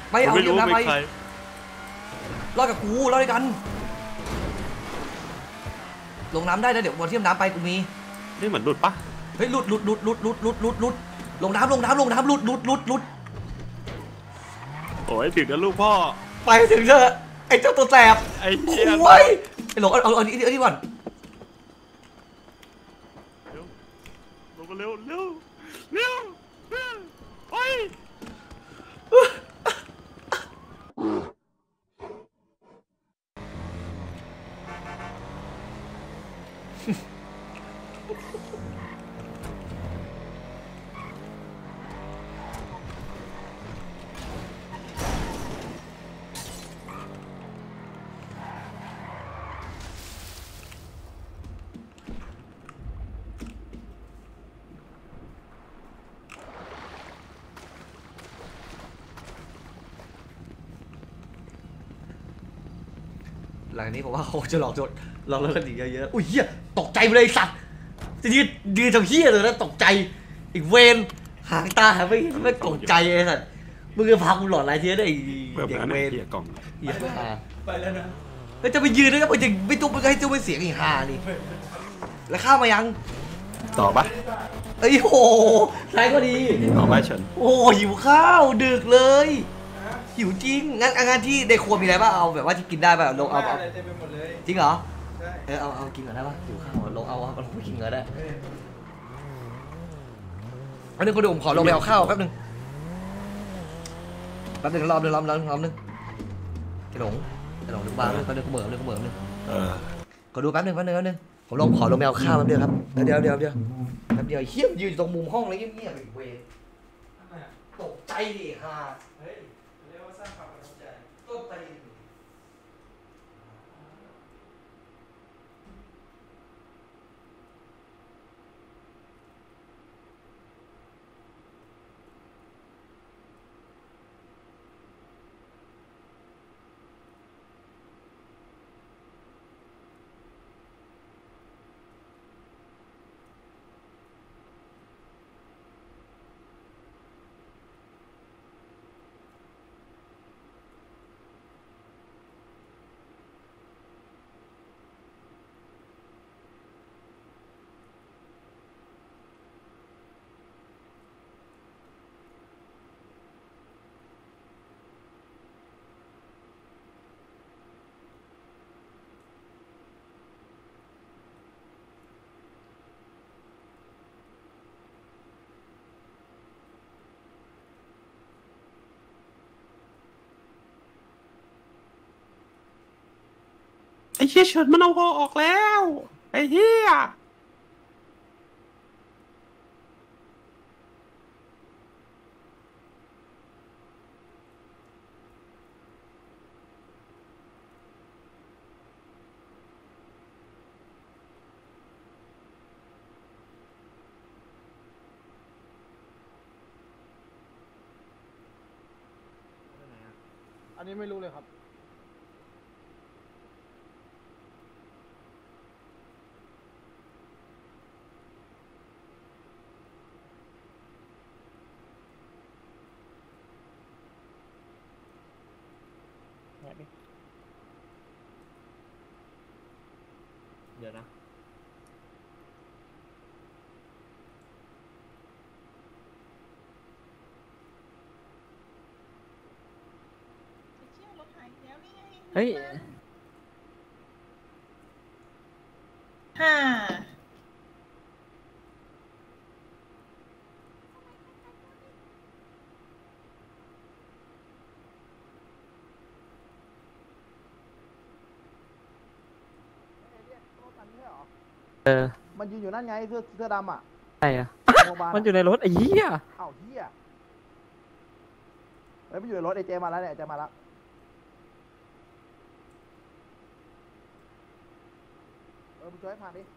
ไม่เอาไม่รู้น้ำเป็นไปใครรอดกับกูรอดด้วยกันลงน้ำได้นะเดี๋ยววันที่น้ำไปกูมีนี่เหมือนหลุดปะเฮ้ยหลุดลงน้ำหลุดโอ้ยถึงแล้วลูกพ่อไปถึงเถอะไอ้เจ้าตัวแสบไอ้เหี้ยโอ้ยไอ้หลงเอานี่ก่อนลงกันเร็วโอ้ยหลังนี้ผมว่าเขาจะหลอกจนหลอกแล้วกันอีกเยอะๆอุ้ยเหี้ยตกใจไปเลยสัตว์จะยืนทำเหี้ยเลยนะตกใจอีกเวนหางตาไม่ตกใจไอ้สัตว์มึงจะพากูหลอดอะไรเทียได้ไอ้เด็กเวนเหี้ยกล่องเหี้ยไปแล้วนะแล้วจะไปยืนด้วยก็จะไม่ต้องให้เจ้าไปเสียงอีห่านี่แล้วข้าวมายังต่อปะเอ้ยโหใช่ก็ดีต่อไปเฉินโอ้หิวข้าวดึกเลยหิวจริงงั้นที่ในครัวมีอะไรบ้างเอาแบบว่าที่กินได้ป่ะลงเอาจริงเหรอเอากินก่อนได้ป่ะหิวข้าวลงเอาลงไปกินก่อนได้อันนึงคนดูผมขอลงไปเอาข้าวแป๊บนึงรอบนึงไอ้หลงดึงบ้างแป๊บนึงเขาเหมือนนึงขอดูแป๊บนึงผมขอลงไปเอาข้าวแป๊บเดียวครับเดี๋ยวแป๊บเดียวเฮี้ยมยืนอยู่ตรงมุมห้องเลยเงียบๆอีกเวรตกใจดิฮะเฮ้ยเรียกว่าสร้างความประทับใจต้นตีนไอ้เหี้ยเฉินมันเอาคอออกแล้วไอ้เหี้ยอันนี้ไม่รู้เลยครับเดี๋ยวนะเฮ้ยห้ามันยืนอยู่นั่นไงเสื้อดำอ่ะใช่อะโรงพยาบาลมันอยู่ในรถไอ้เหี้ยเอ้าเฮียเฮ้ยมันอยู่ในรถไอ้เจมาแล้วเนี่ยเจมาแล้วมึงช่วยผ่านดิ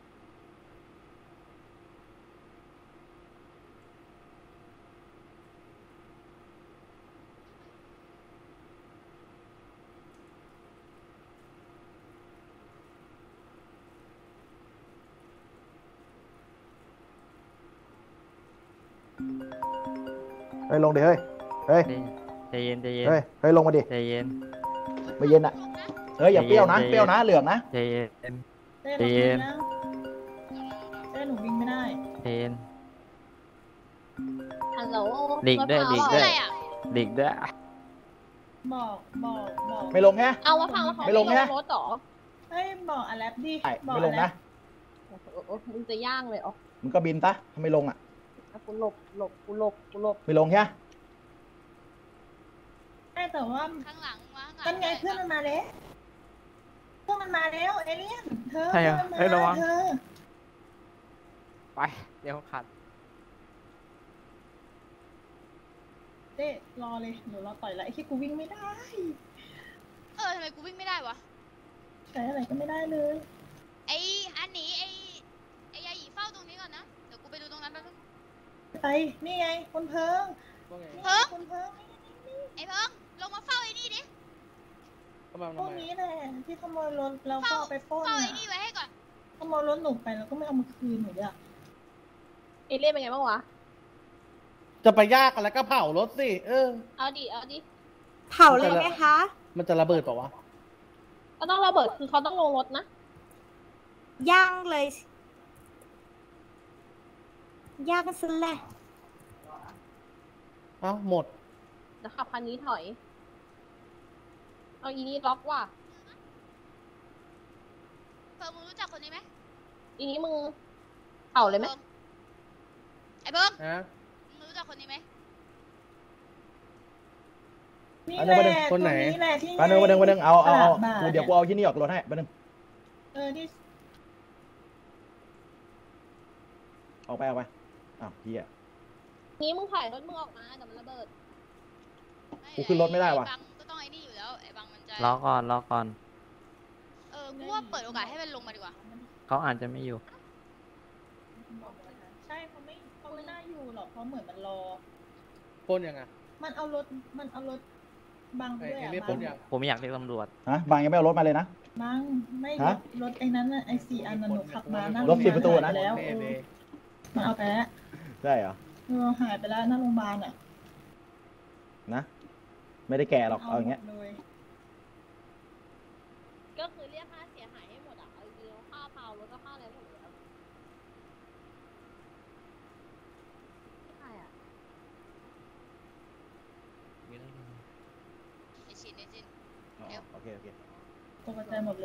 เฮ้ยลงดิเฮ้ยใจเย็นใจเย็นเฮ้ยลงมาดิใจเย็นไม่เย็นอ่ะเฮ้ยอย่าเปรี้ยวนะใจเย็นเปรี้ยวนะเหลืองนะใจเย็นเต้ใจเย็นเต้หนูวิ่งไม่ได้ใจเย็นฮัลโหลหลีกด้วยหลีกด้วยอะไรอ่ะหลีกด้วยบอกไม่ลงแฮะเอามาพังแล้วเขาไม่ลงไม่นะรถเหรอเฮ้ยบอกอแลปดิใช่บอกไม่ลงนะโอ้โหมึงจะย่างเลยอ๋อมึงก็บินซะถ้าไม่ลงอ่ะกูหลบกูหลบไม่ลงใช่ไหมแต่ว่าข้างหลังมากันไงเพื่อนมันมาแล้วเพื่อนมันมาแล้วเอเลี่ยนเธอใช่เหรอเพื่อนมันเฮ้ยระวัมาง เธอไปเดี๋ยวขัดเต้รอเลยหนูรอต่อยแล้วไอ้ที่กูวิ่งไม่ได้ทำไมกูวิ่งไม่ได้วะใช้อะไรก็ไม่ได้เลยอันนี้ไอ้ยาหยีเฝ้าตรงนี้ก่อนนะเดี๋ยวกูไปดูตรงนั้นแป๊บนึงไปนี่ไงคุณเพิงเพิงคุณเพิงไอ้เพิ่งลงมาเฝ้าไอ้นี่ดิพวกนี้แหละที่ขโมยรถแล้วก็เอาไปปล้นเฝ้าอะไอ้นี่ไว้ให้ก่อนขโมยรถหนูไปแล้วก็ไม่เอามาคืนหนูด้วยเอเลี่ยนเป็นไงบ้างวะจะไปยากอะไรก็เผารถสิเอาดิเผาเลยไหมคะมันจะระเบิดเปล่าวะก็ต้องระเบิดคือเขาต้องลงรถนะย่างเลยย่างกันซะแหละเอ้าหมดเดี๋ยวขับคันนี้ถอย เอาอีนี่ล็อกว่ะเพิ่งมึงรู้จักคนนี้ไหมอีนี้มึงเผาเลยไหมไอ้เพิ่งฮะมึงรู้จักคนนี้ไหมนี่อันแหนี้ละประเด็นคนไหนแหละที่มาหนึ่งเอาตลาดบ่ายกูเดี๋ยวกูเอาที่นี่ออกรถให้มาหนึ่งที่ออกไปอ้าวเฮียนี้มึงถอยรถมึงออกมาเดี๋ยวมันระเบิดกูขึ้นรถไม่ได้ว่ะอ้บังก็ต้องไอ้นี่อยู่แล้วไอ้บังมันจะรอก่อนรอก่อนกูว่าเปิดโอกาสให้มันลงมาดีกว่าเขาอาจจะไม่อยู่ใช่เขาไม่น่าอยู่หรอกเพราะเหมือนมันรอปล้นยังไงมันเอารถบังด้วยไอ้อะเรียกบัปล้งนยังผมไม่อยากเรียกตำรวจฮะบางยังไม่เอารถมาเลยนะบังไม่ฮะรถไอ้นั้นน่ะไอ้4 อันน่ะหนูขับมาหน้าถ10ประตูนะหายไปแล้วเบมันเอาไปแล้วได้เหรอหายไปแล้วหน้าโรงพยาบาลอ่ะนะ ไม่ได้แก่หรอกเอาอย่างเงี้ยหมดเลยก็คือเรียกค่าเสียหายให้หมดอ่ะเอาจริงๆค่าเผารถก็ค่าอะไรหมดแล้วใช่อ่ะไอชินอ๋อโอเคตกใจหมดเลย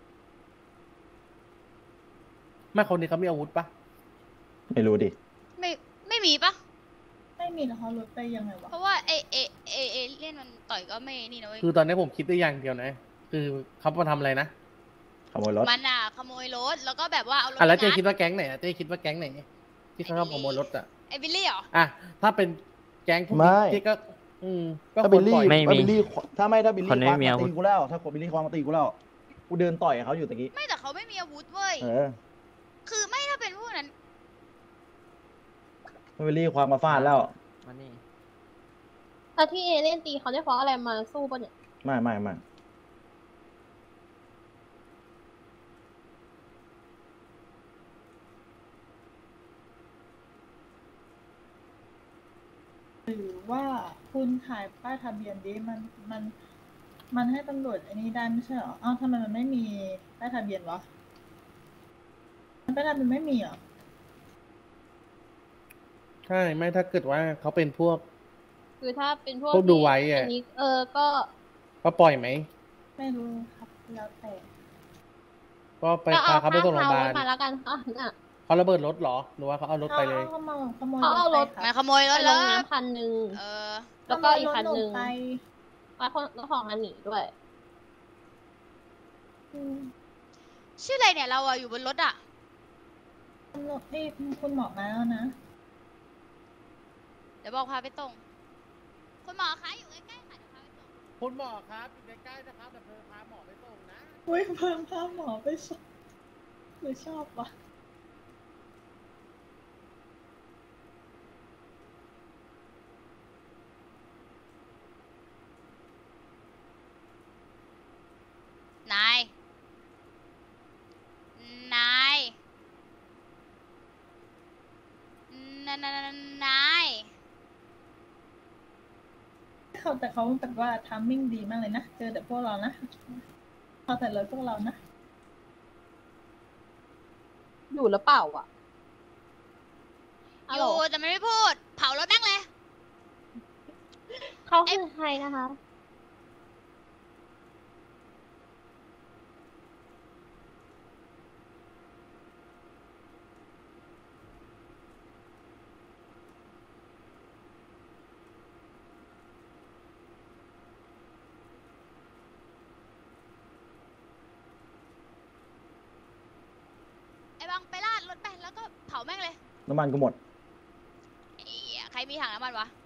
แม่คนนี้เขามีอาวุธปะไม่รู้ดิไม่มีปะไม่มีแล้วเขารถไปยังไงวะเพราะว่าเอเล่นมันต่อยก็ไม่นี่นะเว้ยคือตอนนี้ผมคิดได้อย่างเดียวนะ คือเขามาทำอะไรนะขโมยรถมันอ่ะขโมยรถแล้วก็แบบว่าเอารถแล้วเจ๊ไปคิดว่าแก๊งไหนอะเจ๊คิดว่าแก๊งไหนที่เขาขโมยรถอะไอบิลลี่เหรออ่ะถ้าเป็นแก๊งพวกไม่นี้เจ๊ก็ก็ถ้าคบินลลี่ปล่อยไม่มีถ้าบิลลี่ถ้าบิลลี่คนนี้คว้ามีมาอาวุตีธกูแล้ว ถ้าบิลลี่คว้ามาตีกูแล้ว กูเดินต่อยกับเขาอยู่ตะกี้ไม่แต่เขาไม่มีอาวุธเว้ยเออคือไม่ถ้าเป็นพวกนั้นบิลลี่คว้ามาฟาดแล้วมานี่แล้วที่เอเล่นตีเขาได้เพราะอะไรมาสู้ปะเนี่ยไม่หรือว่าคุณถ่ายป้ายทะเบียนดิมันให้ตำรวจอันนี้ได้ไม่ใช่เหรออ้าวทำไมมันไม่มีป้ายทะเบียนวะป้ายทะเบียนไม่มีเหรอใช่ไม่ถ้าเกิดว่าเขาเป็นพวกคือถ้าเป็นพวกพวกดูไว้อะอันนี้ก็ก็ปล่อยไหมไม่รู้ครับแล้วแต่ก็ไปพาเขาไปส่งโรงพยาบาลมาแล้วกันค่ะน่ะเขาระเบิดรถเหรอหรือว่าเขาเอารถไปเลยเขาขโมยเขาเอารถไปมาครับขโมยรถลงน้ำคันหนึ่งแล้วก็อีกคันหนึ่งขโมยรถไปแล้วของอันหนีด้วยอืมชื่ออะไรเนี่ยเราอะอยู่บนรถอะตำรวจนี่คุณหมอมาแล้วนะเดี๋ยวบอกพาไปตรงคุณหมอคะอยู่ใกล้ๆค่ะเดี๋ยวพาไปตรงคุณหมอครับอยู่ใกล้ๆนะครับแต่เพิ่งพาหมอไปส่งนะอุ้ยเพิ่มพาหมอไปส่งหรือชอบวะนายนายนายเเขาแต่เขาแบบว่าทัมมิ่งดีมากเลยนะเจอแต่พวกเรานะเขาแต่เลยพวกเรานะอยู่หรือเปล่าอ่ะอยู่แต่มันไม่พูด เผารถแม่งเลยเขาคือใครนะคะไอ้บังไปลาดรถไปแล้วก็เผาแม่งเลยน้ำมันกูหมดไอ้เหี้ยใครมีถังน้ำมันวะ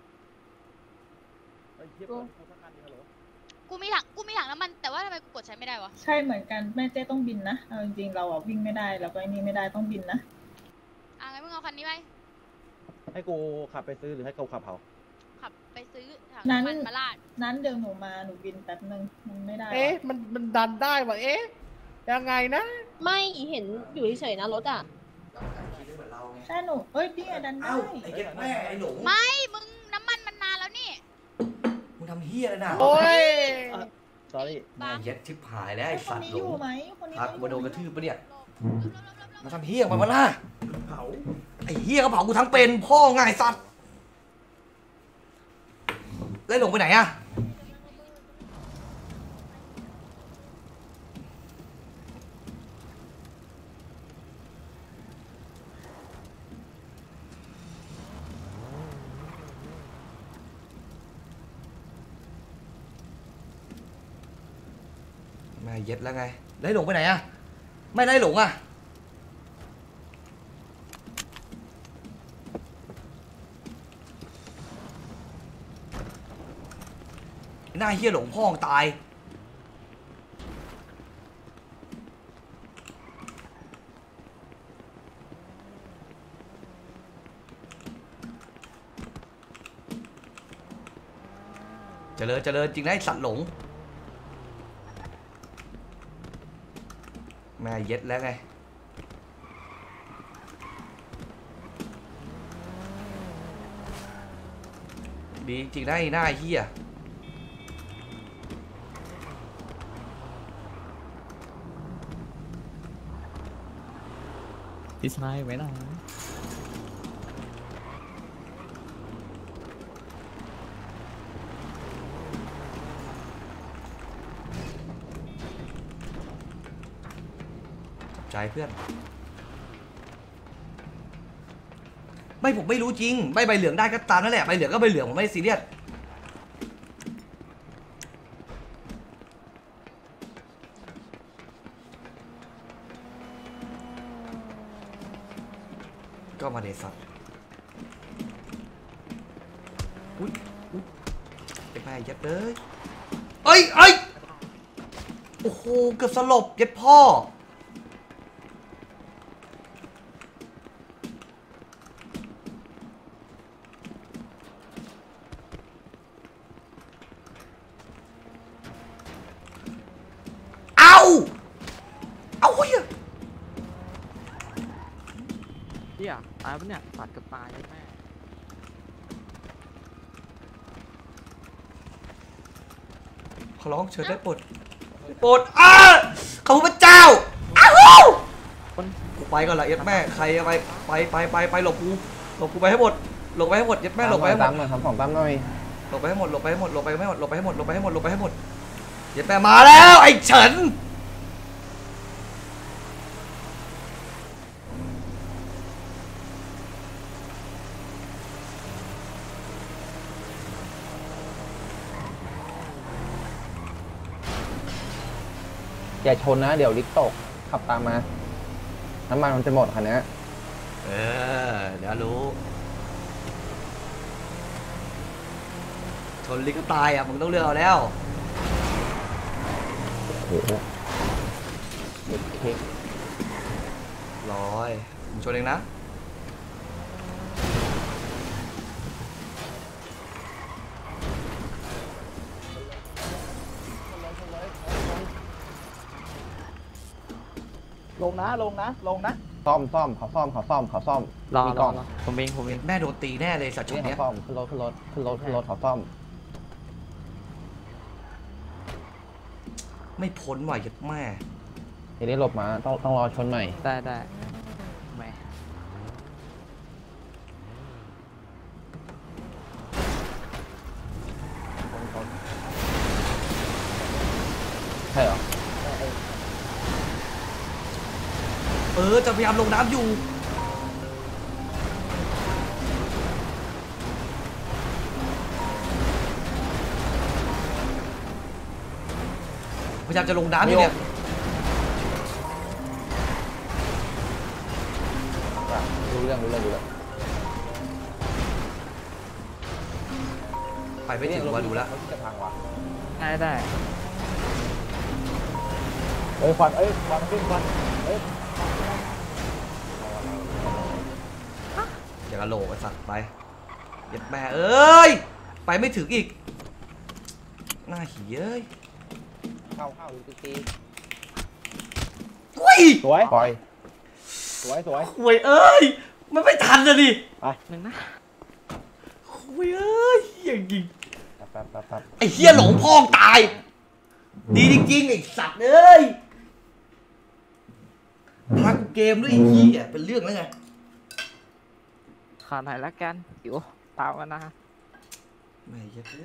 กูมีถังน้ำมันแต่ว่าทำไมกูกดใช้ไม่ได้วะใช่เหมือนกันแม่เจ้ต้องบินนะเอาจริงๆเราอ่ะวิ่งไม่ได้แล้วก็ไอ้นี่ไม่ได้ต้องบินนะงั้นมึงเอาคันนี้ไปให้กูขับไปซื้อหรือให้กูขับเผาขับไปซื้อถังน้ำมันมาลาดนั้นเดี๋ยวหนูมาหนูบินแป๊บนึงมันไม่ได้เอ๊ะมันดันได้วะเอ๊ะยังไงนะไม่เห็นอยู่เฉยๆนะรถอ่ะใช่หนูเอ้ยพี่ดันได้เอ้าไอ้เหี้ยแม่ไอ้หลงไม่ มึงน้ำมันมันนานแล้วนี่มึงทำเหี้ยอะไรน่ะโอ้ย sorry แม่เย็ดชิบหายแล้วไอ้คสันตว์นี้หลอง ยู่ไหมคนนี้พากูมาโดนกระทืบปะเนี่ยหลบมาทำเหี้ยมันมาล่ะเผาไอ้เหี้ยเขาเผากูทั้งเป็นพ่อไงไอ้สัตว์แล้วหลงไปไหนอะแม่เย็ดแล้วไงแล้วหลงไปไหนอะไม่ได้หลงอะหน้าเฮียหลงพ่องตายเจริญเจริญจริงนะไอ้สัตว์หลงแม่เย็ดแล้วไงดีจริงนะไอ้หน้าเฮียพี่ชายไว้นะใจเพื่อนไม่ผมไม่รู้จริงใบเหลืองได้ก็ตามนั่นแหละใบเหลืองก็ใบเหลืองผมไม่ซีเรียสก็มาเดซัตอุ้ยไอ้แม่ยัดเลยเอ้ยโอ้โหเกือบสลบยัดพ่อเอาเฮ้ยเหี้ยตายปะเนี่ยสัตว์กับตายแม่ขอร้องเชิญได้โปรดขอบคุณพระเจ้าอ้าวกูไปก่อนละเย็ดแม่ใครไปหลบกูไปให้หมดหลบไปให้หมดเย็ดแม่หลบไปให้หมดครับของตั้มหน่อยหลบไปให้หมดเย็ดแม่มาแล้วไอ้เฉินอย่าชนนะเดี๋ยวลิฟต์ตกขับตามมาน้ำมันมันจะหมดคันนี้เดี๋ยวรู้ชนลิกก็ตายอ่ะมึงต้องเลือกเอาแล้วโอ้โหเด็กเค้กร้อยมึงชนเองนะลงนะซ่อมเขาซ่อมรอมีรกล่อองผมเองแม่โดนตีแน่เลยสัตว์ชนนี่เนี้ยเขาซ่อมขึ้นรถเขาซ่อมไม่พ้นว่ะยัดแม่ทีนี้หลบมาต้องรอชนใหม่ได้แหมใช่เหรอจะพยายามลงน้ำอยู่พยายามจะลงน้ำอยู่เนี่ยรู้เรื่องไปไม่ถึงว่าดูแล้วจะพังว่ะได้ควันขึ้นควันอย่างกระโหลกไอ้สัตว์ไปเย็ดแม่เอ้ยไปไม่ถึงอีกหน้าหีเอ้ยเข้าตีกุ้ยสวยปล่อยสวยคุยเอ้ยมันไม่ทันเลยดิหนึ่งนะคุยเอ้ยอย่างยิงแป๊บไอ้เฮียหลงพ่องตายดีจริงๆไอ้สัตว์เอ้ยพักเกมด้วยไอ้เฮียเป็นเรื่องแล้วไงขอหน่อยละกันหิวตามกันนะไม่เยอะเลย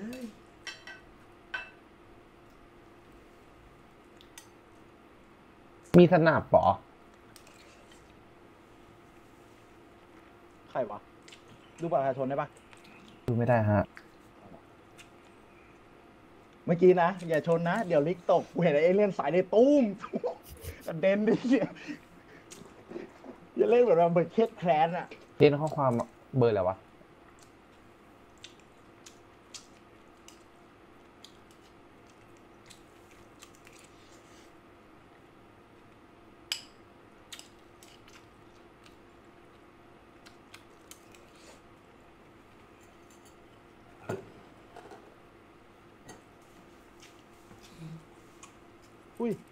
มีสนับปอใครวะดูบัตรประชาชนได้ปะดูไม่ได้ฮะเมื่อกี้นะอย่าชนนะเดี๋ยวลิกตกกูเห็นไอ้เอเลี่ยนสายในตุ้มกระเด็นดิอย่าเล่นแบบมันเบิดเคสแคลนอะเรียนข้อความเบอร์อะไรวะอุ้ย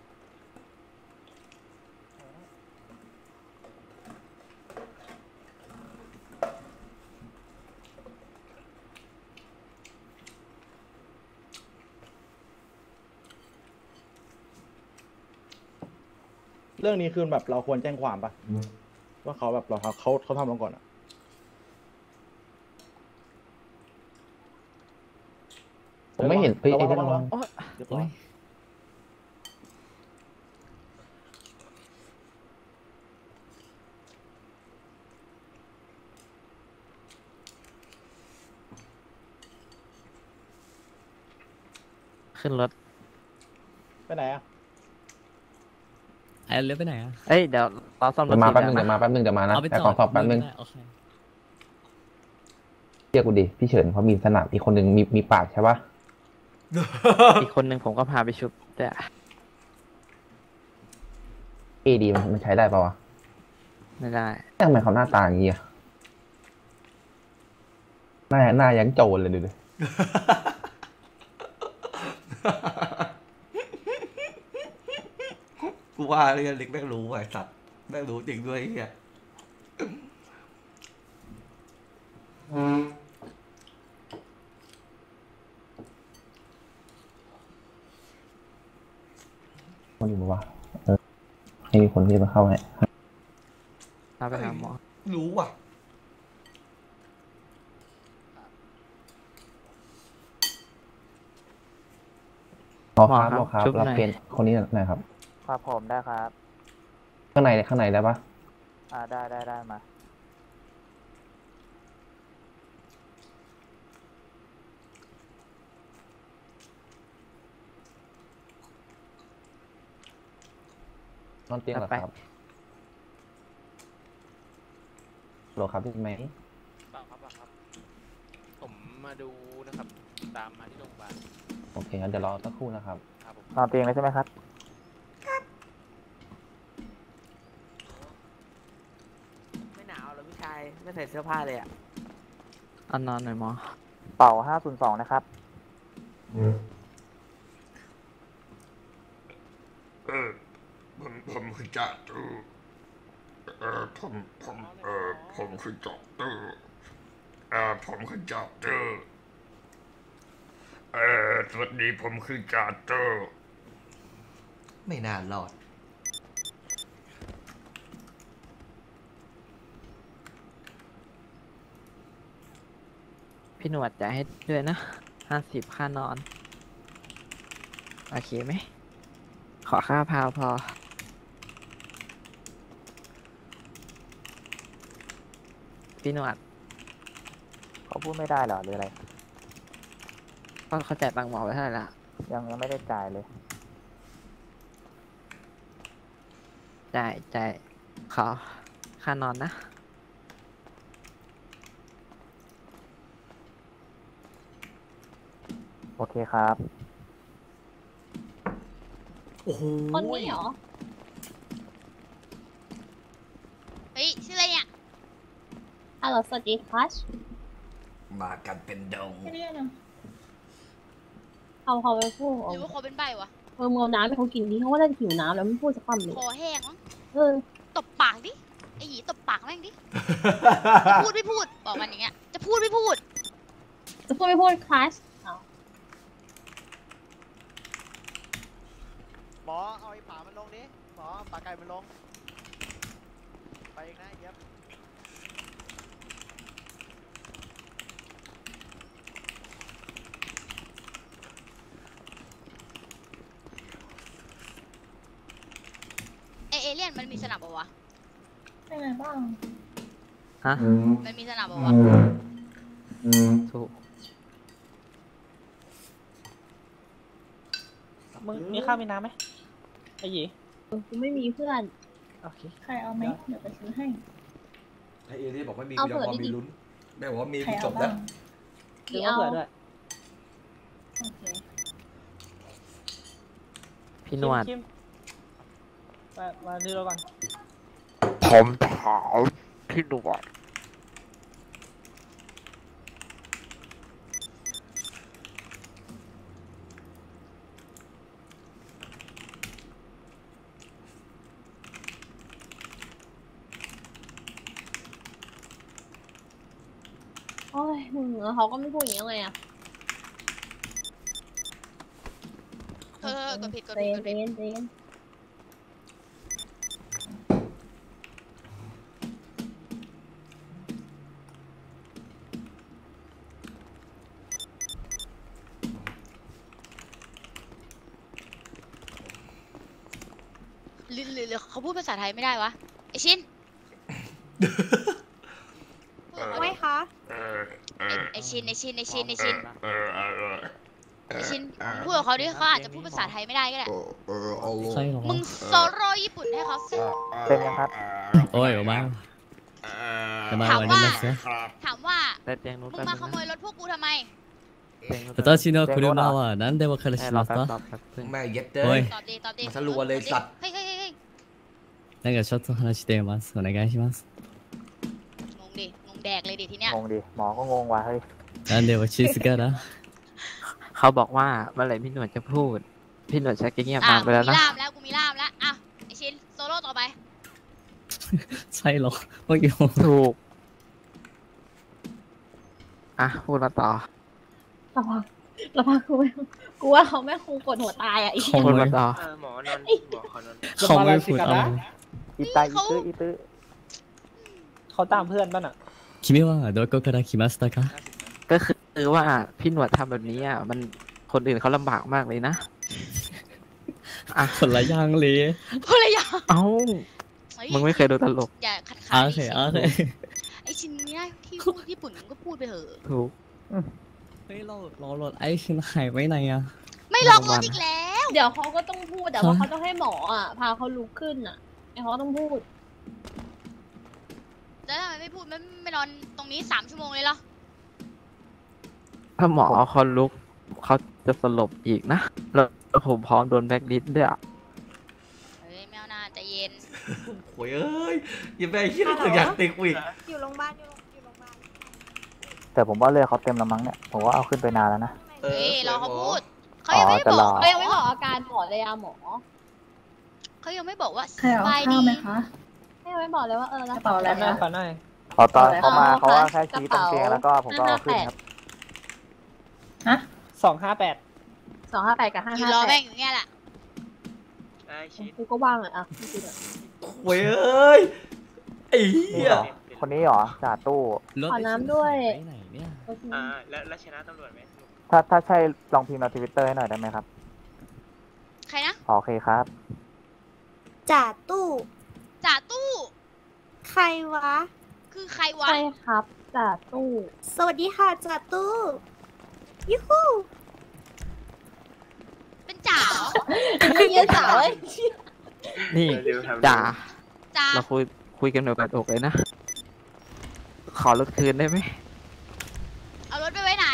เรื่องนี้คือแบบเราควรแจ้งความปะว่าเขาแบบเขาทำเราก่อนอะผมไม่เห็นไอ้ระวังเรียบร้อยขึ้นรถไปไหนอะไอ้เลือไปไหนอ่ะเอ้ยเดี๋ยวเราซ่อมรถเดี๋ยวมาแป๊บนึงทีเดี๋ยวมาแป๊บนึงเดี๋ยวมานะเอาไปแต่จขออดสอบแป๊บนึงโอเคเรียกกูดิพี่เฉินเขามีสนับอีกคนหนึ่งมีปากใช่ปะอีกคนหนึ่งผมก็พาไปชุบแต่เอดีมันใช้ได้ปะวะไม่ได้ทำไมเขาหน้าตาอย่างงี้อะหน้ายังโจรเลยดูดิกูว่าเรื่องเล็กแม่งรู้ไอ้สัตว์แม่งรู้จริงด้วยไอ้เฮียมันอยู่ปะวะให้มีคนที่จะมาเข้าให้พาไปหาหมอรู้ว่ะหมอครับรับเพนคนนี้หน่อยครับครับผมได้ครับข้างในได้ปะได้มานอนเตียงเหรอครับโหลครับได้ยินไหมครับผมมาดูนะครับตามมาที่โรงพยาบาลโอเคงั้นเดี๋ยวรอสักครู่นะครับครับผมนอนเตียงเลยใช่ไหมครับไม่หนาวเหรอพี่ชายไม่ใส่เสื้อผ้าเลยอ่ะเอานอนหน่อยหมอเป่า502นะครับผมคือจ่าตู้ผมคือจ่าตู้ผมคือจ่าตู้สวัสดีผมคือจ่าตู้ไม่น่ารอดพี่หนวดจะให้ด้วยนะ50ค่านอนโอเคไหมขอค่าพาวพอพี่หนวดเขาพูดไม่ได้เหรอหรืออะไรก็เข้าใจตังค์หมอไว้เท่าไหร่ละยังไม่ได้จ่ายเลยจ่ายขอค่านอนนะโอเคครับโอ้โหคนนี้เหรอ เฮ้ย ชื่ออะไรเนี่ยฮัลโหลสวัสดีครัชมากันเป็นดงไม่เรียกนะเขาไปพูดหรือว่าเขาเป็นใบวะมึงเอาน้ำให้เขากินดิเขาว่าจะหิวน้ำแล้วไม่พูดสักคำเลยคอแห้งมั้งตบปากดิไอ้หยีตบปากแม่งดิ จะพูดไม่พูด บอกมันอย่างเงี้ย จะพูดไม่พูดจะพูดไม่พูดครัชหมอเอาไอ้ป่ามันลงดิหมอป่าไก่มันลงไปอีกนะเย็บเอเลี่ยนมันมีสนับปะวะเป็นไงบ้างฮะมันมีสนับปะวะถูกมึงมีข้าวมีน้ำไหมไอ้หยีกูไม่มีเพื่อนโอเคใครเอาไหมเดี๋ยวไปซื้อให้ไอเอลี่บอกไม่มีเอากูยังพอเผื่อมีดิลุ้นแม่บอกว่ามีใครกูจเอาบแล้บ้าว งเดี๋ยวเผื่อด้วยโอเคพี่หนวดคิมมาดูเราก่อนผมถามพี่หนวดโอ้ยมึงแล้วเขาก็ไม่พูดอย่างนี้ไงอ่ะกดผิดเจนเจนเจนหรือเขาพูดภาษาไทยไม่ได้วะ ไอชินไม่คะไอชินพูดกับเขาดิเขาอาจจะพูดภาษาไทยไม่ได้ก็ได้ใช่หรอมึงโซโล่ญี่ปุ่นให้เขาสิเป็นยังครับโอ้ยお前ถามว่าแต่เตียงนู้นมึงแป๊บมานึขงโมยรถพวกกูทำไมเตียงนู้น私の車は何でも彼氏ให้しรอますแป๊บかนึงแม่เย็ดเด้โอ้ยยตอบดีมาสรัวเลยสัตว์เฮ้ยなんかちょっと話していますお願いしますงงแดกเลยดิทีเนี้ยงงดิ หมอก็งงว่ะเฮ้ยなんでも静かだเขาบอกว่าเมื่อไหร่พี่หนวดจะพูด พี่หนวดชักจะเงียบอ่ะนานไปแล้วมีนะล่ามแล้วกูมีล่ามแล้วอ่ะไอชินโซโล่ต่อไปใช่หรอเมื่อกี้ผมถูก อ่ะ พูดมาต่อระวังกูว่าเขาไม่คงกดหัวตายอ่ะอีเขาพูดไม่มาต่อหมอนอนหมอขอนอนเขาไม่พูดอะไรอีตาอีตื้ออีตื้อ เขาตามเพื่อนป่ะน่ะ君はどこから来ましたかก็คือว่าพี่หนวดทำแบบนี้อ่ะมันคนอื่นเขาลำบากมากเลยนะ อ่ะคนละอย่างเลยพูดอะไรอย่างเอ้าเฮ้ยมึงไม่เคยดูตลกอย่าขัดขาโอเคโอเคไอชินเนี่ยที่พูดญี่ปุ่นมึงก็พูดไปเถอะถูกเฮ้ยเรารถไอ้ชินหายไปไหนอะไม่ล็อกรถอีกแล้วเดี๋ยวเขาก็ต้องพูดแต่ว่าเขาต้องให้หมออ่ะพาเขาลุกขึ้นอ่ะไอเขาก็ต้องพูดแล้วทำไมไม่พูดไม่นอนตรงนี้3 ชั่วโมงเลยเหรอถ้าหมอเขาลุกเขาจะสลบอีกนะ แล้วผมพร้อมโดนแบล็คลิสต์ด้วยอะเฮ้ยไม่เอาหน้าใจเย็นโวยเอ้ยอย่าไปคิดถึงอยากติดกูอีกอยู่โรงพยาบาลอยู่โรงพยาบาลแต่ผมว่าเรือเขาเต็มแล้วมั้งเนี่ย ผมว่าเอาขึ้นไปนานแล้วนะเฮ้ยรอเขาพูดเขายังไม่ได้บอกอ๋อเขายังไม่บอกอาการหมอเลยอะหมอเขายังไม่บอกว่าใครเอาสบายข้าดีวไหมคะเขายังไม่บอกเลยว่ารักระเป๋าอะไรคะขอหน่อยพอตอนเขามาเขาว่าแค่ชี้ตรงเตียงแล้วก็ผมก็เอาขึ้นครับฮะ 258 258 กับอยู่รอแม่ง 558 อยู่เงี้ยแหละได้ชิดกูก็ว่างเลยอ่ะโว้ยเอ้ยไอ้เหี้ยคนนี้เหรอจ่าตู้ขอน้ำด้วยแล้วชนะตำรวจไหมถ้าใช่ลองพิมพ์ในทวิตเตอร์ให้หน่อยได้ไหมครับใครนะโอเคครับจ่าตู้จ่าตู้ใครวะคือใครวะใช่ครับจ่าตู้สวัสดีค่ะจ่าตู้ยูฮูเป็นจ่าเหรอเยี่ยสาวเอ้ยนี่ครับจ่าจ่าเราคุยกันแบบอกเลยนะ ขอรถคืนได้ไหมเอารถไปไว้ไหน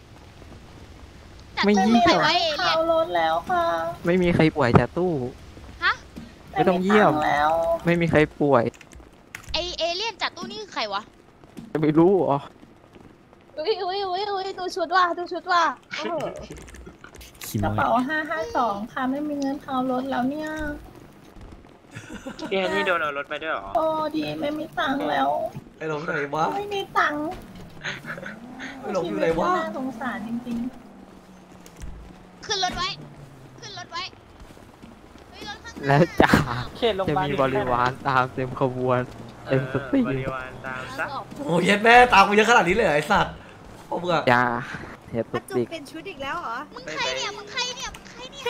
จ่าไม่ตู้เยี่ยมใครไว้เอเลี่ยเอานรถแล้วค่ะไม่มีใครป่วยจ่าตู้ฮะไม่ต้องเยี่ยมตังค์แล้วไม่มีใครป่วยไอเอเลี่ยนจ่าตู้นี่คือใครวะไม่รู้อ๋ออุ้ยดูชุดว่ะเออกระเป๋า552ค่ะไม่มีเงินเอารถแล้วเนี่ยพี่ฮันนี่โดนเอารถไปด้วยเหรอโอ้ดีไม่มีตังค์แล้วไอ้หลงอยู่ไหนวะไม่มีตังค์ไอ้หลงอยู่ไหนวะน่าสงสารจริงขึ้นรถไว้ ขึ้นรถไว้เฮ้ยรถข้างหน้าแล้วจ่าเขตโรงพจะยาบาลมีบริวารตามเต็มขบวนเต็มสตรีบริวารตามซะโอ้ยเย็ดแม่ตามกูเยอะขนาดนี้เลยเหรอไอ้สัตว์พ่อเบื่อจ่าเห็ดสอาจุตรีเป็นชุดอีกแล้วเหรอมึงใครเนี่ย มึงใครเนี่ย มึงใครเนี่ย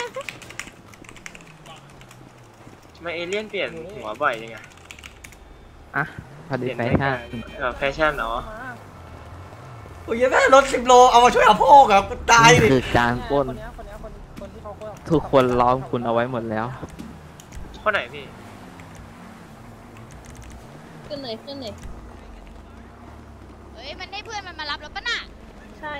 ทำไมเอเลี่ยนเปลี่ยนหัวบ่อยยังไงอ่ะพอดีแฟชั่นแฟชั่นเนาะโอ้ยเย็ดแม่รถ10 โลเอามาช่วยเอาพ่อกับกูตายนี่ดิคือการปล้นคนที่เขาทุกคนล้อมคุณเอาไว้หมดแล้วคนไหนพี่ขึ้นเลยเฮ้ย มันได้เพื่อนมันมารับแล้วปะน่ะๆ ใช่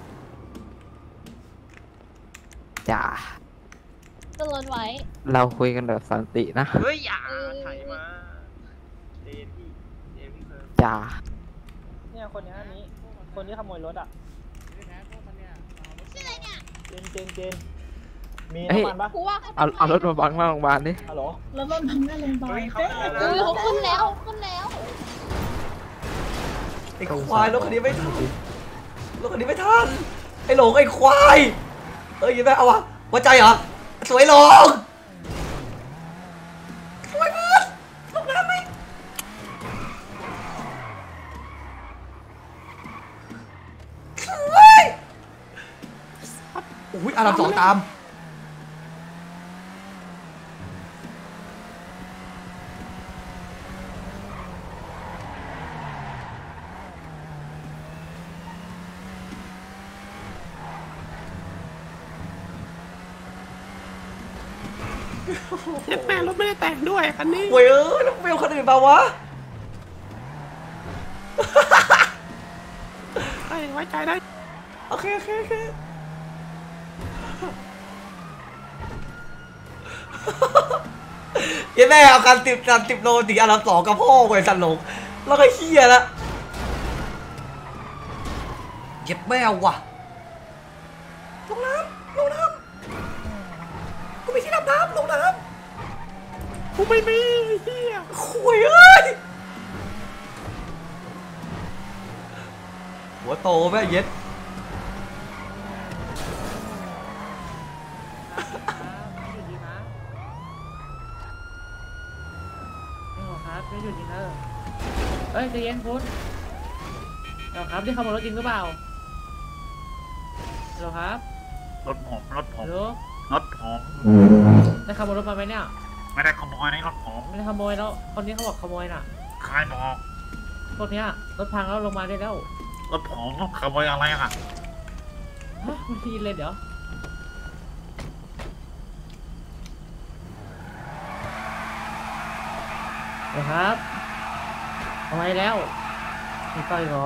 จ่าขึ้นรถไว้เราคุยกันแบบสันตินะเฮ้ยอย่าไถมาเรียนพี่เพิ่มจ่าเนี่ยคนนี้นี้ คนที่ขโมยรถอ่ะชื่ออะไรเนี่ยเจนมีเฮ้ยน้ำมันปะกูว่าเอารถมาบังหน้าโรงพยาบาลนี่ฮัลโหลแล้วรถมันไม่เลยบอยเจ๊เขาขึ้นแล้วไอ้ควายรถคันนี้ไม่ทันรถคันนี้ไม่ทันไอ้หลงไอ้ควายเอ้ยเย็ดแม่เอาวะหัวใจเหรอสวยหลงสวยมากลงน้ำไหมสวยอุ้ยอารัม2ตามเจ็บแม่รถไม่ได้แต่งด้วยคันนี้เว้ยเอ้ยแล้วเวลคนอื่นเปล่าวะไว้ใจได้โอเคเยันแม่เอาการ10 โลถึงอันดับ 2กับพ่อไว้สันหลงแล้วก็เฮียละเย็บแม่ว่ะลงน้ำกูไม่ที่น้ำลงน้ำกูไม่มีเฮียคุยเอ้ยหัวโตแม่เย็ดครับไม่หยุดจริงนะเอ้ยใจเย็นคุณเดี๋ยวครับที่ขโมยรถจริงหรือเปล่าเดี๋ยวครับรถผมเดี๋ยวรถผมได้ขโมยรถมาไหมเนี่ยไม่ได้ขโมยในรถผมไม่ได้ขโมยแล้วคนนี้เขาบอกขโมยน่ะใครบอกพวกเนี้ยรถพังแล้วลงมาได้แล้วรถผมขโมยอะไรอ่ะฮะไม่ได้ยินเลยเดี๋ยวครับเอาไว้แล้วมีต่อยเหรอ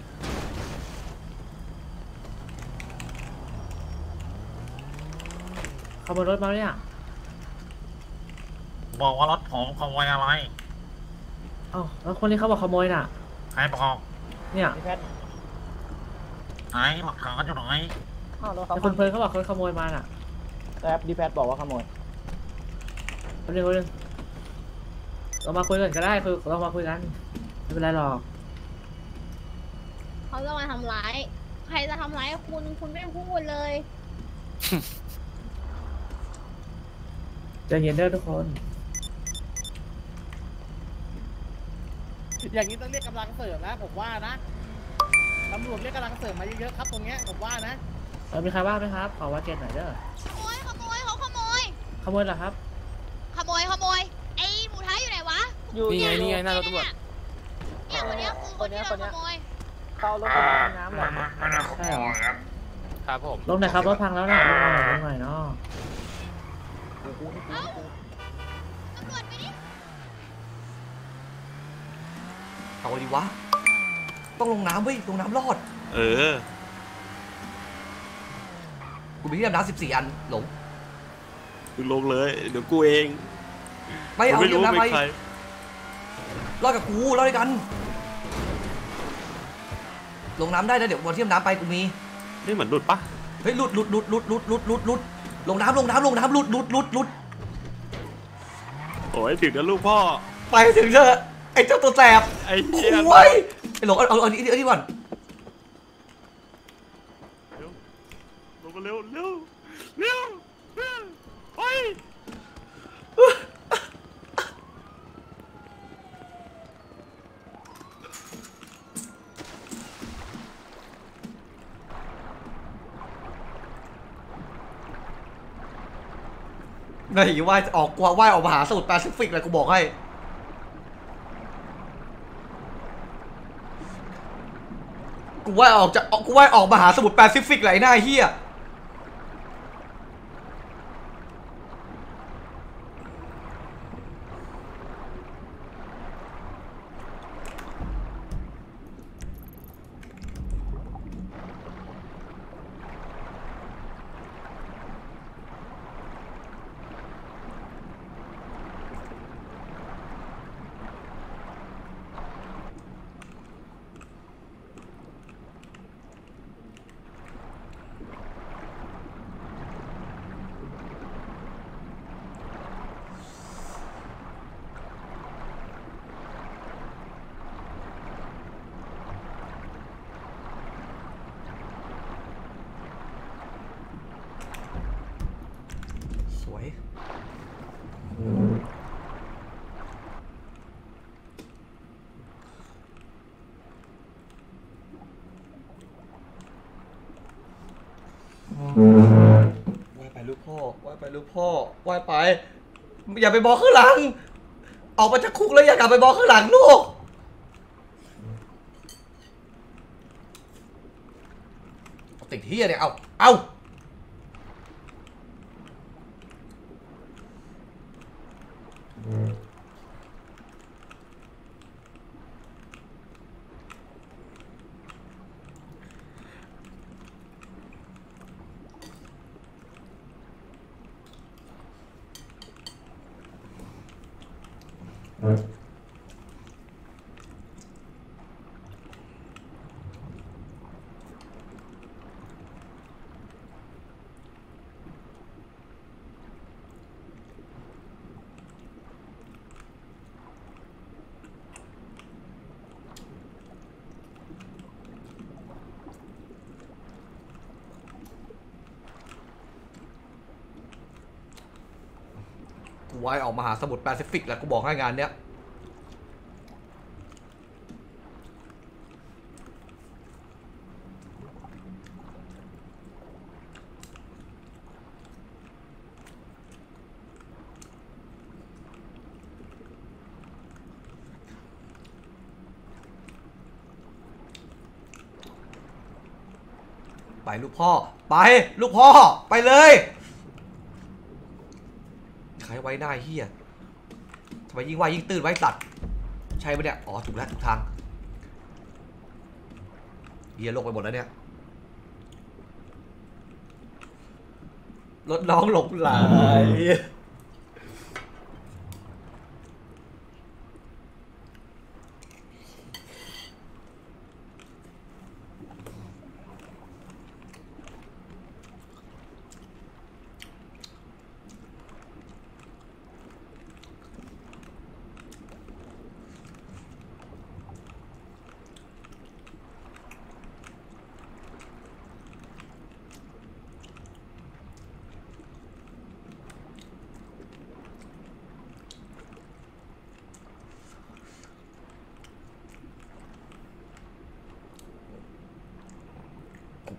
ขโมยรถมาเนี่ยบอกว่ารถผมขโมยอะไรเอ้าแล้วคนที่เขาบอกขโมยน่ะใครบอกเนี่ยดีแพทไหนหลักฐานอยู่ไหนอ้าวแล้วแต่คนเพลินเขาบอกเขาขโมยมาน่ะแต่ดีแพทบอกว่าขโมยคนหนึ่งเรามาคุยกันก็ได้คือเรามาคุยกันไม่เป็นไรหรอกเขาจะมาทำร้าย ใครจะทำร้ายคุณไม่พูดเลยใจเย็นเด้อทุกคนอย่างนี้ต้องเรียกกำลังเสริมนะผมว่านะตำรวจเรียกกำลังเสริมมาเยอะๆครับตรงเนี้ยผมว่านะมีใครบ้างไหมครับ ขอว่าเกณฑ์หน่อยเด้อขโมยเขาขโมยขโมยเหรอครับขโมยไอ้หมูท้ายอยู่ไหนวะนี่ไงหน้ารถตำรวจเนี่ยคนเนี้ยคือคนที่เราขโมยเข้ารถไปน้ำเหรอไม่ได้ขโมยครับครับผมลงหน่อยครับรถพังแล้วนะลงหน่อยเนาะเอ้าตำรวจไปดิเอาดีวะต้องลงน้ำเว้ยลงน้ำรอด กูมีที่ดำน้ำ14 อันหลงมึงลงเลยเดี๋ยวกูเองไม่เอาไม่ที่รู้ดำน้ำไปเป็นใครรอดกับกูรอดด้วยกัน ลงน้ำได้นะเดี๋ยววันที่ดำน้ำไปกูมีนี่เหมือนหลุดปะเฮ้ยหลุดลงน้ำหลุดโอ้ยถึงแล้วลูกพ่อไปถึงเถอะไอ้เจ้าตัวแสบไอ้เหี้ยโอ้ยไอ้หลงเอานี่ก่อนลงกันเร็วไปไหนว่ายออกกว่าว่ายออกมาหาสมุทรแปซิฟิกเลยกูบอกให้กูว่ายออกมาหาสมุทรแปซิฟิกเลยไอ้หน้าเหี้ยสวยว่ายไปลูกพ่อว่ายไปอย่าไปบอกข้างหลังออกมาจากคุกแล้วอย่ากลับไปบอกข้างหลังลูกติดเหี้ยเนี่ยเอา กูว่ายออกมาหาสมุทรแปซิฟิกแหละกูบอกให้งานเนี้ยไปลูกพ่อไปลูกพ่อไปเลยใครไว้หน้าเฮียทำไมยิ่งว่ายยิ่งตื่นไว้สัตว์ใช่ปะเนี่ยอ๋อถูกแล้วถูกทางเฮียลงไปหมดแล้วเนี่ยรถน้องหลงไหล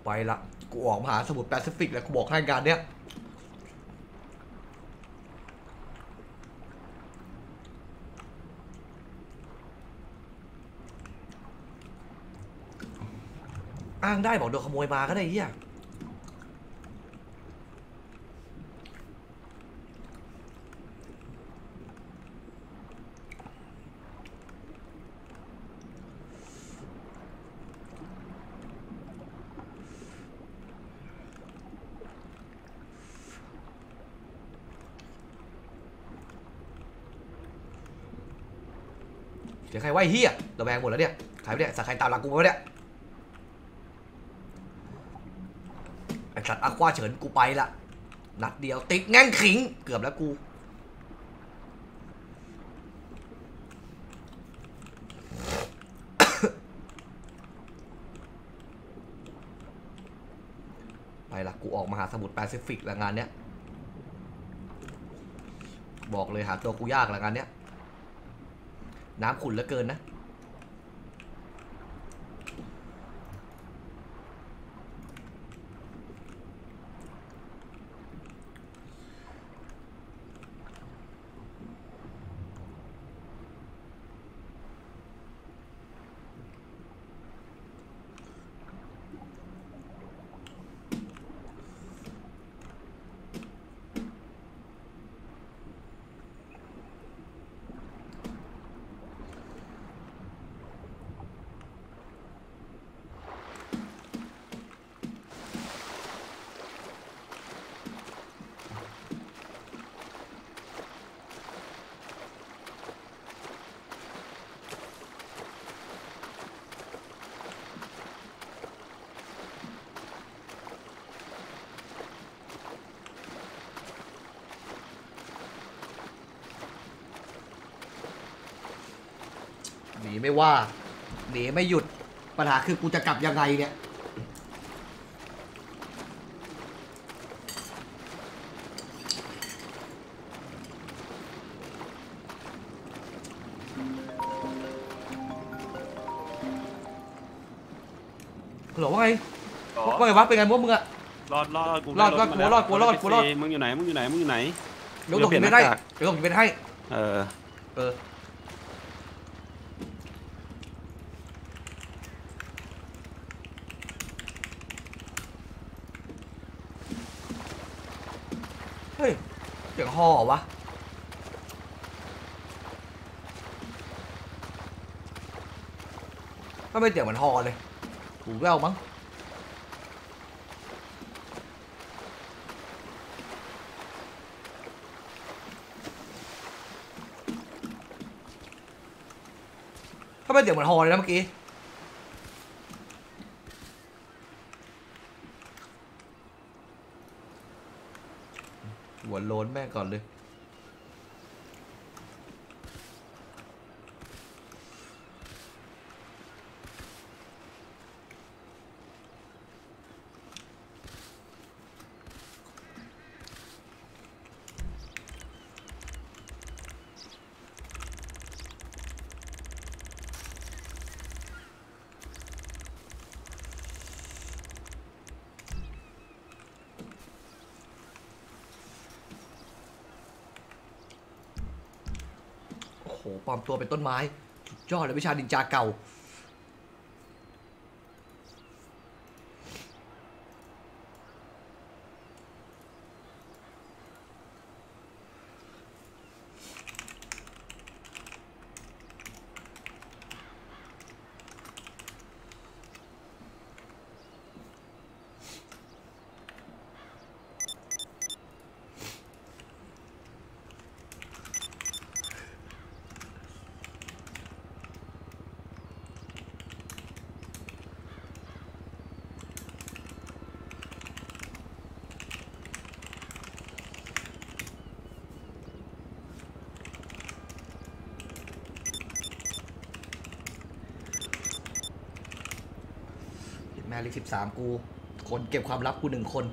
ไปละกูออกมหาสมุทรแปซิฟิกแล้วกูบอกให้งานเนี้ยอ้างได้บอกโดนขโมยมาก็ได้เหี้ยเดี๋ยวใครไหวเฮียระแวงหมดแล้วเนี่ยใครเนี่ยสักใครตามหลังกูมาเนี่ยไอ้สัตว์อะควาเฉินกูไปละนัดเดียวติดแง่งขิงเกือบแล้วกูไปละกูออกมาหาสมุทรแปซิฟิกแล้วงานเนี้ยบอกเลยหาตัวกูยากแล้วงานเนี้ยน้ำขุ่นเหลือเกินนะหนีไม่ว่าหนีไม่หยุดปัญหาคือกูจะกลับยังไงเนี่ยหรอว่าไงว่าไงวะเป็นไงมึงอะรอดกูรอดกูรอดมึงอยู่ไหนยกตกเป็นให้ยกตกเป็นให้เออเฮ้ยเสียงห่อวะก็ไม่เสียงเหมือนห่อเลยหูแว่วมั้งก็ไม่เสียงเหมือนห่อเลยนะเมื่อกี้หัวโล้นแม่งก่อนเลยโอ้โหปลอมตัวเป็นต้นไม้สุดยอดเลยวิชานินจาเก่าแม่ลิ13กูคนเก็บความลับกู1คน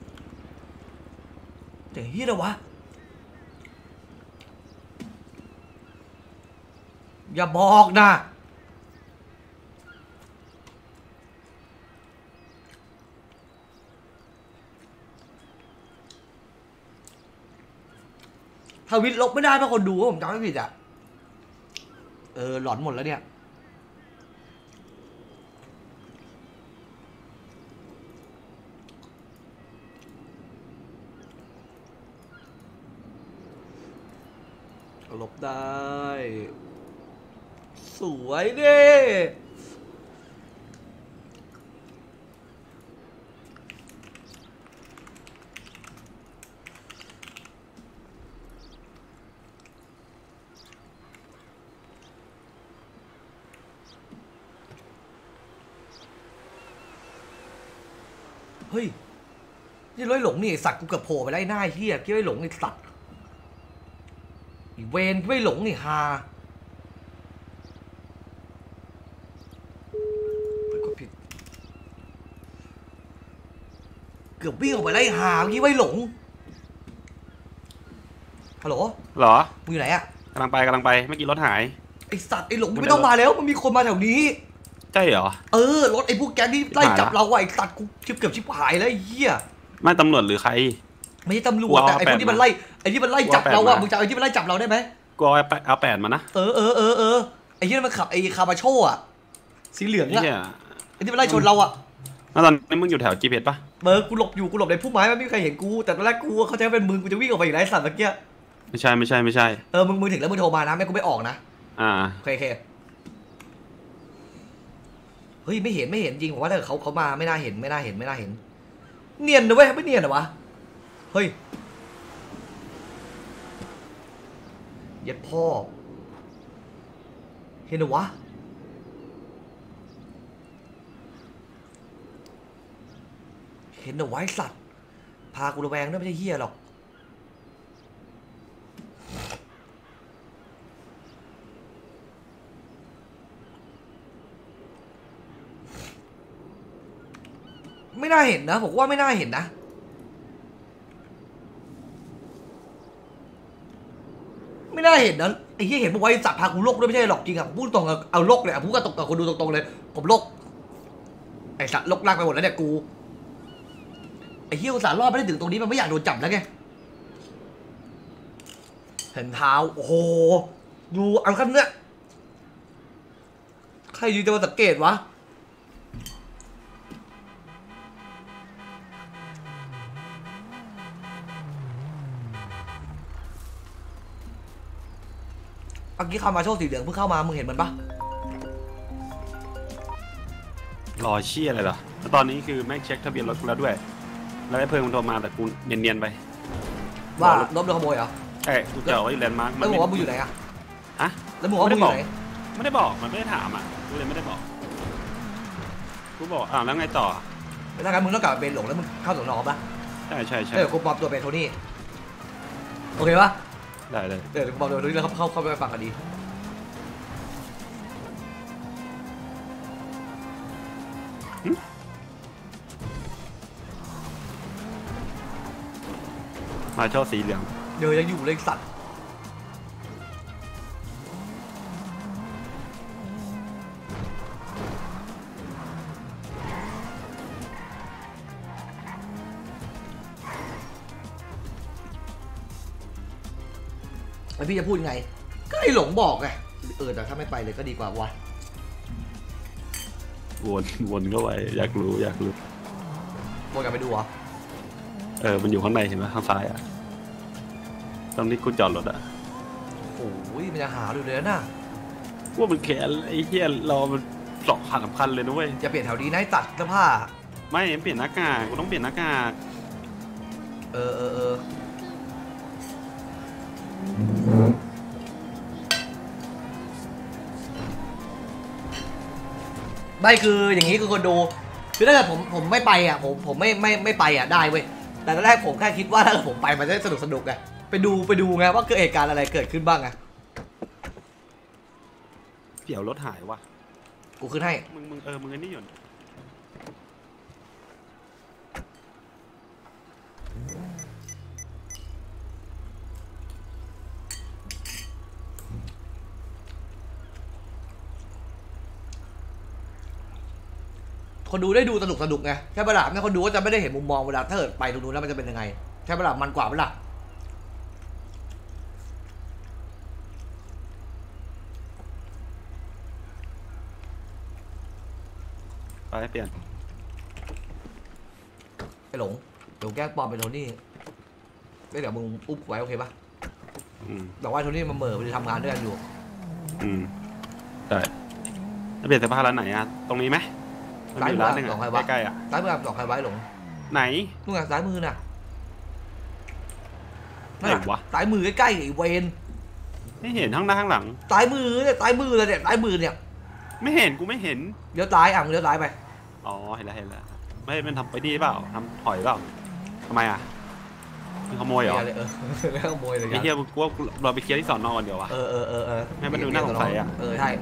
แต่เฮียอะไรวะอย่าบอกนะทวิตลบไม่ได้เพราะคนดูว่าผมจำไม่ผิดอ่ะหลอนหมดแล้วเนี่ยลบได้สวยดิเฮ้ยนี่ร้อยหลงนี่ไอ้สัตว์กูเกือบโผล่ไปได้หน้าเฮียคิดว่าหลงไอ้สัตว์อีเวนไม่หลงนี่ฮาก็ผิดเกือบวิ่งออกไปไล่หาเมื่อกี้ไว้หลงฮัลโหลเหรอมึงอยู่ไหนอะกำลังไปเมื่อกี้รถหายไอสัตว์ไอหลงไม่ต้องมาแล้วมันมีคนมาแถวนี้ใช่เหรอรถไอพวกแก๊งที่ไล่จับเราไอสัตว์กูเกือบชิบหายแล้วไอ้เหี้ยไม่ตำรวจหรือใครไม่ใช่ตำรวจแต่ไอพวกที่มันไล่จับเราอะมึงจะไอที่มันไล่จับเราได้ไหมกูเอา8มานะไอ้ที่มันขับไอ้คาร์บาโชอะสีเหลืองอะไอ้ที่มันไล่ชนเราอะแล้วตอนนี้มึงอยู่แถว GPS ปะกูหลบในพุ่มไม้ไม่มีใครเห็นกูแต่ตอนแรกกูเขาจะเป็นมึงกูจะวิ่งออกไปอีกไรสัตว์เมื่อกี้ไม่ใช่มึงถึงแล้วมึงโทรมานะแม่กูไม่ออกนะโอเคเฮ้ยไม่เห็นจริงผมว่าถ้าเขามาไม่น่าเห็นเนียนนะเว้ยไม่เนียนเหรอวะเฮ้ยยัดพ่อเห็นเหรอวะเห็นเหรอวะไอ้สัตว์พากูระแวงด้วยไม่ใช่เหี้ยหรอกไม่น่าเห็นนะผมว่าไม่น่าเห็นนะไม่น่าเห็นนะไอ้ที่เห็นบอกว่าสัตว์พากูโลกด้วยไม่ใช่หรอกจริงอะพูดตรงเอาโลกเลยพูดกับคนดูตรงๆเลยผมโลกไอ้สัตว์โลกลากไปหมดแล้วเนี่ยกูไอ้เหี้ยอุตส่าห์รอดไม่ได้ถึงตรงนี้มันไม่อยากโดนจับแล้วไงเห็นเท้าโอ้โหดูเอาขั้นเนี้ยใครยืนจะมาสังเกตวะเมื่อกี้คาร์มาโชว์สีเหลืองเพิ่งเข้ามามึงเห็นมันปะรอเชี่ยอะไรเหรอแล้วตอนนี้คือแม่งเช็คทะเบียนรถแล้วด้วยแล้วไอ้เพื่อนมันโทรมาแต่กูเนียนๆไปว่ารถโดนขโมยเหรอใช่กูจอดไว้อยู่แลนด์มาร์คแล้วบอกว่ามึงอยู่ไหนอะฮะแล้วบอกว่ามึงอยู่ไหนไม่ได้บอกมันไม่ได้ถามอ่ะกูเลยไม่ได้บอกกูบอกแล้วไงต่อแล้วงั้นมึงต้องกลับไปเป็นหลงแล้วมึงเข้าสอนอปะใช่เดี๋ยวกูปลอมตัวเป็นโทนี่โอเคปะได้เลยเดี๋ยวกูปลอมตัวเป็นโทนี่แล้วเข้าไปฟังคดีมาชอบสีเหลืองเดี๋ยวยังอยู่เลยสัตว์ไอพี่จะพูดไงก็ไอหลงบอกไงแต่ถ้าไม่ไปเลยก็ดีกว่าวะวนเข้าไปอยากรู้วนกลับไปดูเหรอมันอยู่ข้างในเห็นไหมข้างซ้ายอ่ะตรงนี้กูจอดรถอ่ะโอ้ยมันจะหาอยู่เลยนะว่ามันแขนไอ้เหี้ยเรามันสำคัญเลยนะเว้ยจะเปลี่ยนแถวดีนะตัดเสื้อผ้าไม่เปลี่ยนหน้ากากกูต้องเปลี่ยนหน้ากากไม่คืออย่างนี้คือคนดูคือถ้าเกิดผมไม่ไปอ่ะผมไม่ไปอ่ะได้เว้ยแต่ตอนแรกผมแค่คิดว่าถ้าเกิดผมไปมันจะสนุกไงไปดูไงว่าเกิดเหตุการณ์อะไรเกิดขึ้นบ้างไงเดี๋ยวรถหายวะกูขึ้นให้มึงไอ้นี่อยู่คนดูได้ดูสนุกไงแค่ประหลาดงั้นคนดูก็จะไม่ได้เห็นมุมมองเวลาถ้าเกิดไปตรงนู้นแล้วมันจะเป็นยังไงแค่ประหลาดมันกว่าประหลาดไปเปลี่ยนไอ้หลงเดี๋ยวแกล้งปลอมเป็นโทนี่เดี๋ยวมึงอุ๊บไว้โอเคปะบอกว่าโทนี่มันเหม่อไปทำงานด้วยกันอยู่ได้เปลี่ยนเสื้อผ้าร้านไหนอะตรงนี้ไหมซ้ายมือร้านหนึ่งสองใครอะวะใกล้ๆอะซ้ายมือสองใครไว้หลงไหนนู่นไงซ้ายมือน่ะไหนวะซ้ายมือใกล้ๆไอ้เวนไม่เห็นทั้งหน้าทั้งหลังซ้ายมือเลยเนี่ยซ้ายมือเนี่ยไม่เห็นกูไม่เห็นเลี้ยวซ้ายเลี้ยวซ้ายไปอ๋อเห็นแล้วไม่มันทำไปดีเปล่าทำถอยเปล่าทำไมอะมันขโมยเหรอแล้วขโมยเลยไอ้เหี้ยกูว่าเราไปเคลียร์ที่สอนอก่อนเดี๋ยววะให้มันดูน่าสงสัยอะใช่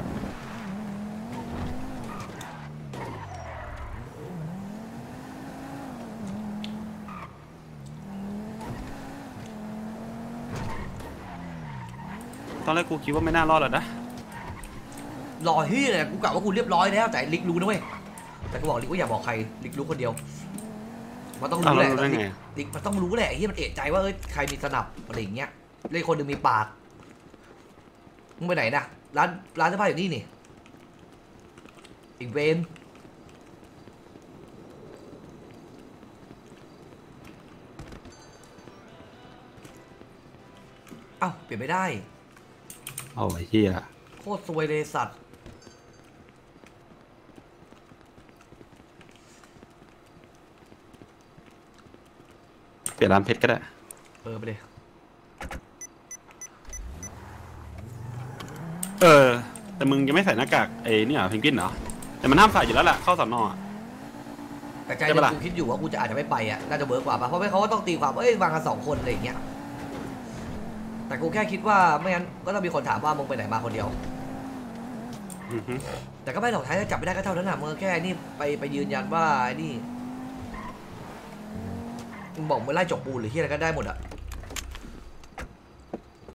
ตอนแรกกูคิดว่าไม่น่ารอดหรอกนะรอที่เลยกูกะว่ากูเรียบร้อยแล้วแต่ลิกรู้นะเว้ยแต่กูบอกลิกว่าอย่าบอกใครลิกรู้คนเดียวมันต้องรู้แหละลิกมันต้องรู้แหละไอ้ที่มันเอะใจว่าใครมีสนับอะไรอย่างเงี้ยเลยคนหนึ่งมีปากมึงไปไหนนะร้านเสื้อผ้าอยู่นี่นี่อีกเวนเอ้าเปลี่ยนไม่ได้โอ้ยเหี้ยโคตรซวยเลยสัตว์เปลี่ยนร้านเพชรก็ได้ไปเลยแต่มึงยังไม่ใส่หน้ากากไอ้นี่เหรอเพนกวินเหรอแต่มันห้ามใส่อยู่แล้วแหละเข้าสอนอแต่ใจกูคิดอยู่ว่ากูจะอาจจะไม่ไปอ่ะน่าจะเวิร์กกว่าป่ะเพราะไม่เขาก็ต้องตีความว่าวางกัน2 คนอะไรอย่างเงี้ยแต่กูแค่คิดว่าไม่งั้นก็ต้องมีคนถามว่ามึงไปไหนมาคนเดียวแต่ก็ไม่หรอกท้ายถ้าจับไม่ได้ก็เท่านั้นน่ะมึงแค่นี่ไปยืนยันว่านี่มึงบอกมึงไล่จกปูนหรือที่อะไรก็ได้หมดอ่ะ